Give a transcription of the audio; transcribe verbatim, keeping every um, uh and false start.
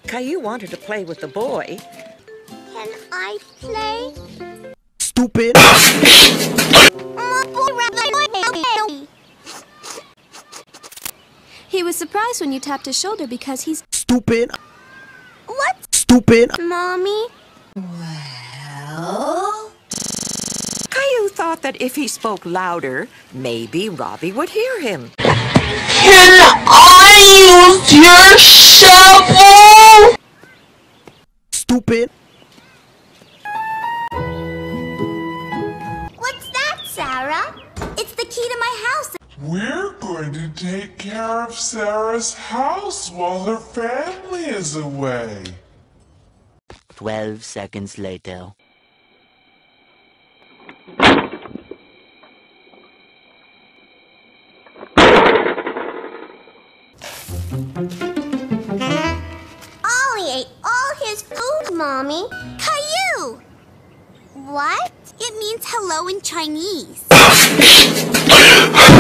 Caillou wanted to play with the boy. Can I play? Stupid! He was surprised when you tapped his shoulder because he's Stupid! What? Stupid! Mommy? Well... Caillou thought that if he spoke louder, maybe Robbie would hear him. Can I use your shovel? Stupid! What's that, Sarah? It's the key to my house. We're going to take care of Sarah's house while her family is away. Twelve seconds later. Ollie ate all his food, Mommy. Caillou! What? It means hello in Chinese.